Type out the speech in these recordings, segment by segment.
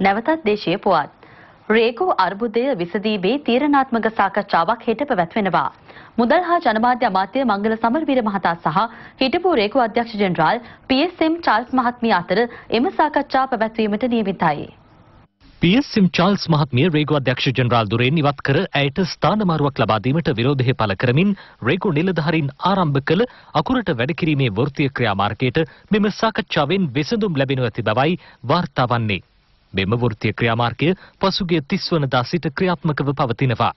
නැවතත් දේශීය පුවත්. රේගු අර්බුදය විසඳීමේ තීරණාත්මක සාකච්ඡාවක් හෙට පැවැත්වෙනවා. මුදල් හා ජනමාධ්‍ය අමාත්‍ය මංගල සමරවීර මහතා සහ හිටපු රේගු අධ්‍යක්ෂ ජෙනරාල් PSM චාල්ස් මහත්මිය අතර එම සාකච්ඡා පැවැත්වීමට නියමිතයි. PSM චාල්ස් මහත්මිය රේගු අධ්‍යක්ෂ ජෙනරාල් දුරෙන් ඉවත් කර ඇයට ස්ථානමාරුවක් ලබා දීමට විරෝධය පළ කරමින් රේගු නිලධාරීන් ආරම්භ කළ අකුරට වැඩ කිරීමේ වෘත්තීය ක්‍රියාමාර්ගයට මෙම සාකච්ඡාවෙන් විසඳුම් ලැබෙනු ඇති බවයි වාර්තා වන්නේ. මෙම වෘත්තීය ක්‍රියාමාර්ගය පසුගිය 30 වනදා සිට ක්‍රියාත්මකව පවතිනවා.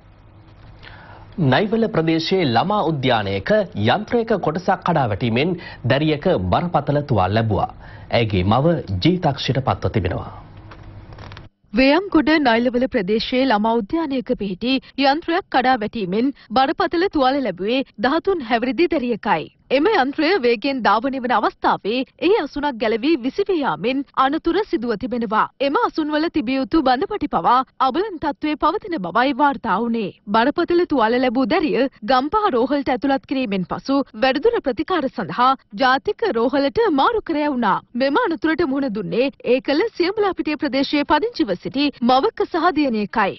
නයිවල ප්‍රදේශයේ ළමා උද්‍යානයක යන්ත්‍රයක කොටසක් කඩා වැටීමෙන් දැරියක බරපතල තුවාල ලැබුවා. ඇයගේ මව ජීවිතක්ෂයට පත්ව තිබෙනවා. වේයම්ගොඩ නයිලවල ප්‍රදේශයේ ළමා උද්‍යානයක පිහිටි යන්ත්‍රයක් කඩා වැටීමෙන් බරපතල තුවාල ලැබුවේ 13 හැවිරිදි දැරියකයි. එම යන්ත්‍රය වේගෙන් ධාවනය වන අවස්ථාවේ එහි අසුනක් ගැලවී විසිවී යාමෙන් අනතුර සිදුව තිබෙනවා. එම අසුන්වල තිබිය යුතු බඳපටි පවා අබලන් තත්ත්වයේ පවතින බවයි වාර්තා වුණේ. බරපතල තුවාල ලැබූ දැරිය ගම්පහ රෝහලට ඇතුළත් කිරීමෙන් පසු වැඩිදුර ප්‍රතිකාර සඳහා ජාතික රෝහලට මාරු කර යවුණා. මෙම අනතුරට මුහුණ දුන්නේ ඒකල සියඹලාපිටිය ප්‍රදේශයේ පදිංචිව සිටි මවක සහ දියණියකයි.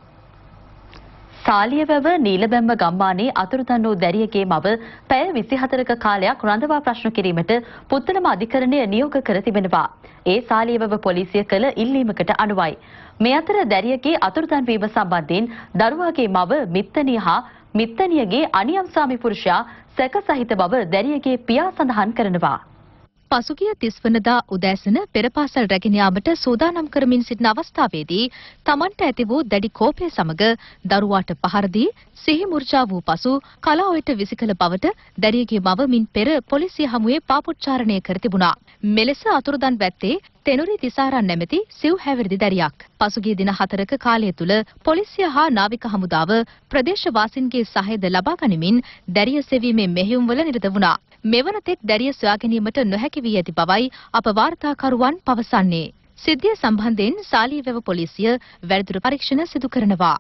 සාලියවැව නීලබැම්ම ගම්මානයේ අතුරුදන් වූ දැරියගේ මව පැය 24ක කාලයක් රඳවා ප්‍රශ්න කිරීමට පුත්තලම අධිකරණය නියෝග කර තිබෙනවා. ඒ සාලියවැව පොලිසිය කළ ඉල්ලීමකට අනුවයි. මේ අතර දැරියගේ අතුරුදන් වීම සම්බන්ධයෙන් දරුවාගේ මව මිත්තනිය හා මිත්තනියගේ අනියම් ස්වාමි පුරුෂයා සැක සහිත බව දැරියගේ පියා සඳහන් කරනවා. පසුගිය 30 වනදා උදෑසන පෙරපාසල් රැගෙන යාමට සූදානම් කරමින් සිටින අවස්ථාවේදී තමන්ට ඇති වූ දැඩි කෝපය සමග දරුවාට පහර දී සිහි මුර්ජා වූ පසු කලාඔයට විසිකල බවට දැරියගේ මව මින් පෙර පොලිසිය හමුවේ පාපොච්චාරණය කර තිබුණා. මෙලෙස අතුරුදන් වැත්තේ තෙනුරි තිසාරන් නැමැති සිව් හැවිරිදි දැරියක්. පසුගිය දින 4ක කාලය තුල පොලිසිය හා නාවික හමුදාව ප්‍රදේශවාසීන්ගේ සහායද ලබා ගනිමින් දැරිය සෙවීමේ මෙහෙයුම්වල නිරත වුණා. මෙවන තෙක් දැරිය සොයා ගැනීමට නොහැකි වී ඇති බවයි අප වාර්තාකරුවන් පවසන්නේ. සිද්ධිය සම්බන්ධයෙන් සාලියවැව පොලිසිය වැඩිදුර පරීක්ෂණ සිදු කරනවා.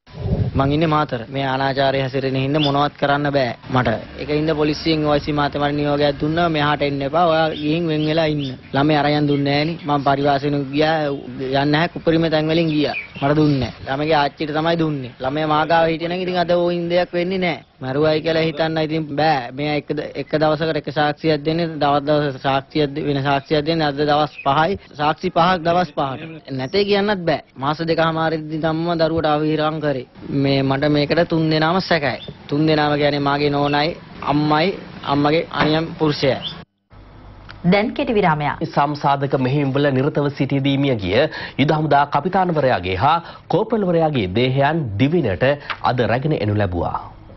මං ඉන්නේ මාතර. මේ අනාචාරය හැසිරෙන හින්දා මොනවත් කරන්න බෑ මට. ඒකින්ද පොලිසියෙන් OIC මාතේ මට නියෝගයක් දුන්නා මෙහාට එන්න එපා. ඔයා ගිහින් වෙන් වෙලා ඉන්න. ළමයි අරයන් දුන්නේ නෑනේ. මං පරිවාසෙනු ගියා යන්නේ නැහැ කුපරිම තැන් වලින් ගියා. මට දුන්නේ නෑ. ළමගේ ආච්චිට තමයි දුන්නේ. ළමයා මාගාව හිටියනම් ඉතින් අද ඕයින් දෙයක් වෙන්නේ නෑ. මරුවයි කියලා හිතන්න ඉතින් බෑ. මෙයා එක දවසකට එක සාක්ෂියක් දෙන්නේ දවස් සාක්ෂියක් වෙන සාක්ෂියක් දෙන්නේ අද දවස් 5යි. සාක්ෂි 5ක් දවස් 5කට. නැතේ කියන්නත් බෑ. මාස දෙකමාරෙදි තමයි දරුවට අවහිරම් කරේ. මේ මට මේකට 3 දෙනාම සැකයි. 3 දෙනාම කියන්නේ මාගේ නෝනයි, අම්මයි, අම්මගේ අනියම් පුරුෂයයි. දැන් කෙටි විරාමයක්. සම්සාධක මෙහෙයුම්වල නිරතව සිටියදී මිය ගිය යුද හමුදා කපිතාන්වරයාගේ හා කෝපල්වරයාගේ දේහයන් දිවිනට අද රැගෙන එනු ලැබුවා.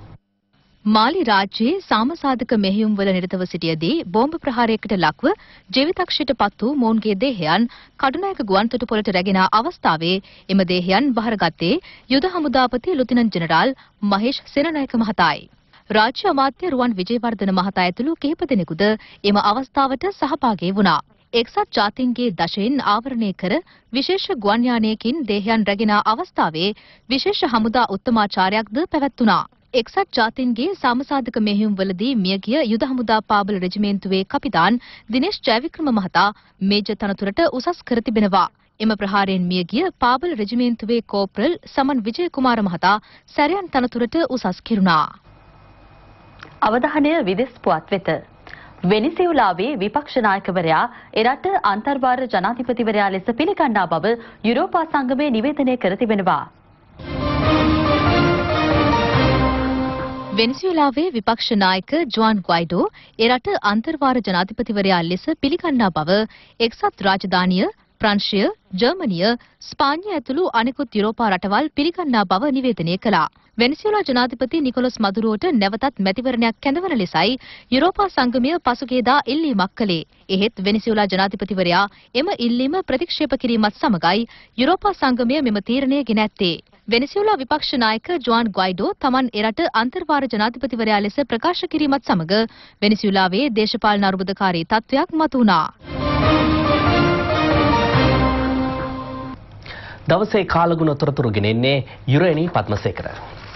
මාලි රාජ්‍යයේ සාමසාධක මෙහෙයුම්වල නිරතව සිටියදී බෝම්බ ප්‍රහාරයකට ලක්ව ජීවිතක්ෂයට පත් වූ මොවුන්ගේ දේහයන් කඩුනායක ගුවන්තොටුපළට රැගෙන අවස්ථාවේ එම දේහයන් බහරගත්තේ යුද හමුදාපති ලුතිනන්ට් ජෙනරාල් මහේෂ් සේනානායක මහතායි. රාජ්‍ය අමාත්‍ය රුවන් විජේවර්ධන මහතා ඇතුළු කිහිප දෙනෙකුද එම අවස්ථාවට සහභාගී වුණා. එක්සත් ජාතීන්ගේ දශයෙන් ආවරණය කර විශේෂ ගුවන් යානයකින් දේහයන් රැගෙන අවස්ථාවේ විශේෂ හමුදා උත්තමාචාරයක්ද පැවැත්වුණා. එක්සත් ජාතීන්ගේ සාමසාධක මෙහෙයුම්වලදී මියගිය යුද හමුදා පාබල රෙජිමේන්තුවේ කපිතාන් දිනේෂ් ජයවික්‍රම මහතා මේජර් තනතුරට උසස් කර තිබෙනවා. එම ප්‍රහාරයෙන් මියගිය පාබල රෙජිමේන්තුවේ කෝප්‍රල් සමන් විජයකුමාර මහතා සැරයන් තනතුරට උසස් කෙරුණා. අවධානය විදෙස් පුවත් වෙත. වෙනිසියුලාවේ විපක්ෂ නායකවරයා එරට අන්තර්වාර ජනාධිපතිවරයා ලෙස පිළිගන්නා බව යුරෝපා සංගමය නිවේදනය කර තිබෙනවා. වෙනිසියුලාවේ විපක්ෂ නායක ජුවන් ග්වයිඩෝ එරට අන්තර්වාර ජනාධිපතිවරයා ලෙස පිළිගන්නා බව එක්සත් රාජධානිය ප්‍රංශය, ජර්මනිය, ස්පාඤ්ඤය ඇතුළු අනෙකුත් යුරෝපා රටවල් පිළිගන්නා බව නිවේදනය කළා. වෙනිසියුලා ජනාධිපති නිකොලස් මදුරුවට නැවතත් මැතිවරණයක් කැඳවන ලෙසයි යුරෝපා සංගමය පසුගියදා ඉල්ලීමක් කළේ. එහෙත් වෙනිසියුලා ජනාධිපතිවරයා එම ඉල්ලීම ප්‍රතික්ෂේප කිරීමත් සමගයි යුරෝපා සංගමය මෙම තීරණය ගෙන ඇත්තේ. වෙනිසියුලා විපක්ෂ නායක ජුවන් ග්වයිඩෝ තමන් එරට අන්තර්වාර ජනාධිපතිවරයා ලෙස ප්‍රකාශ කිරීමත් සමග වෙනිසියුලාවේ දේශපාලන අර්බුදකාරී තත්ත්වයක් මතුවුණා. දවසේ කාලගුණ තොරතුරු ගෙනෙන්නේ යුරේනි පද්මසේකර.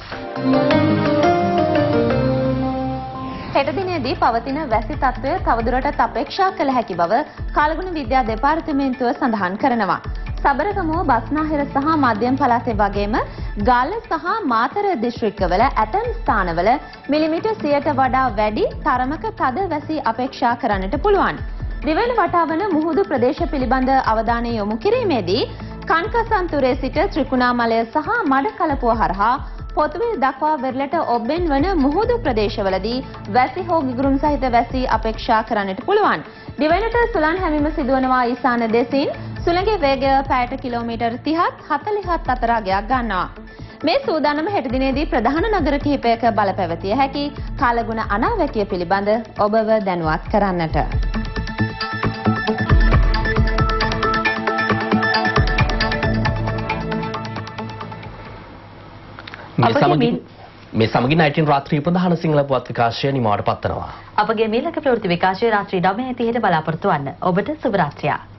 හෙට දිනේදී පවතින වැසි තත්ත්වය තවදුරටත් අපේක්ෂා කළ හැකි බව කාලගුණ විද්‍යා දෙපාර්තමේන්තුව සඳහන් කරනවා. සබරගමුව බස්නාහිර සහ මධ්‍යම පළාතේ වගේම ගල්ල සහ මාතර දිස්ත්‍රික්කවල ඇතැම් ස්ථානවල මිලිමීටර් 100ට වඩා වැඩි තරමක තද වැසි අපේක්ෂා කරන්නට පුළුවන්. දිවයින වටාවන මුහුදු ප්‍රදේශ පිළිබඳ අවධානය යොමු කිරීමේදී කන්කසන්තුරේ සිට ත්‍රිකුණාමලය සහ මඩකලපුව හරහා පොතුවිල් දක්වා වෙරළට ඔබ්බෙන් වන මුහුදු ප්‍රදේශවලදී වැසි හෝ ගිගුරුම් සහිත වැසි අපේක්ෂා කරන්නට පුළුවන්. දිවයිනට සුළං හැමීම සිදුවනවා ඊසාන දෙසින් සුළඟේ වේගය පැයට කිලෝමීටර් 30ත් 40ත් අතර අගයක් ගන්නවා. මේ සූදානම හෙට දිනේදී ප්‍රධාන නගර කිහිපයක බලපැවතිය හැකි කාලගුණ අනාවැකිය පිළිබඳ ඔබව දැනුවත් කරන්නට. මේ සමගින් 19 රාත්‍රී ප්‍රධාන සිංහල පුවත් විකාශය නිමවට පත්වනවා. අපගේ මීළඟ ප්‍රවෘත්ති විකාශය රාත්‍රී 9:30ට බලාපොරොත්තු වන්න. ඔබට සුබ රාත්‍රියක්.